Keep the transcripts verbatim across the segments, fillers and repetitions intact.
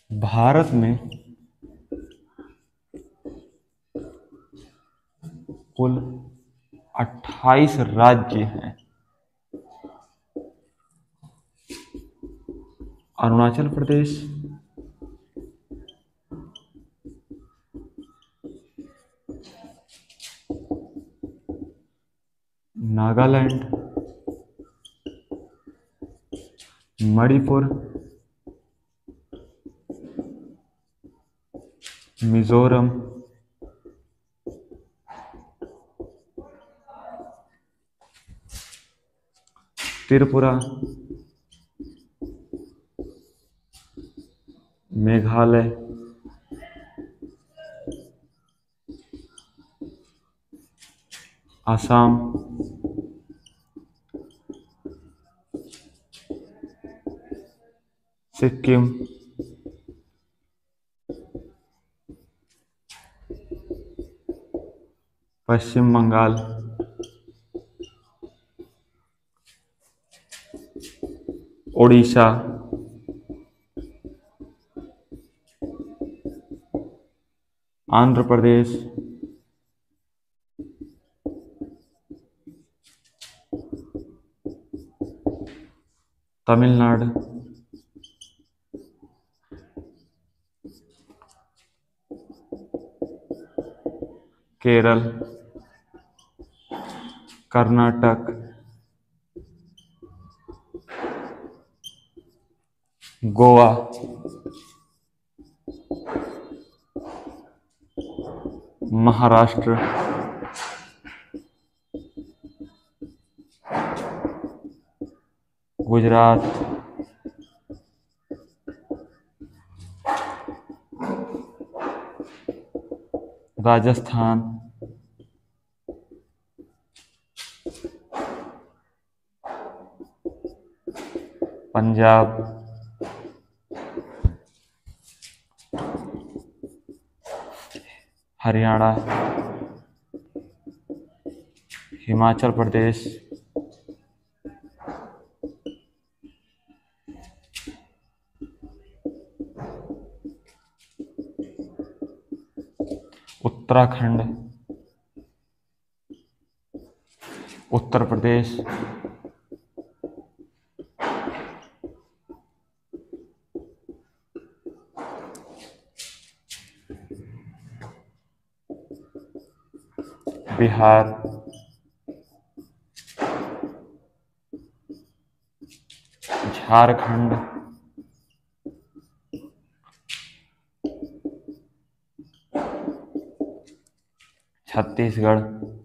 भारत में कुल अट्ठाईस राज्य हैं। अरुणाचल प्रदेश, नागालैंड, मणिपुर, मिजोरम, त्रिपुरा, मेघालय, असम, सिक्किम, पश्चिम बंगाल, ओडिशा, आंध्र प्रदेश, तमिलनाडु, केरल, कर्नाटक, गोवा, महाराष्ट्र, गुजरात, राजस्थान, पंजाब, हरियाणा, हिमाचल प्रदेश, उत्तराखंड, उत्तर प्रदेश, बिहार, झारखंड, छत्तीसगढ़,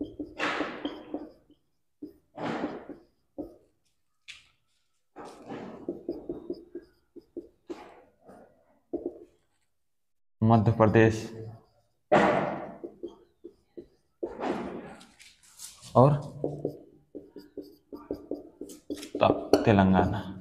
मध्य प्रदेश और तेलंगाना।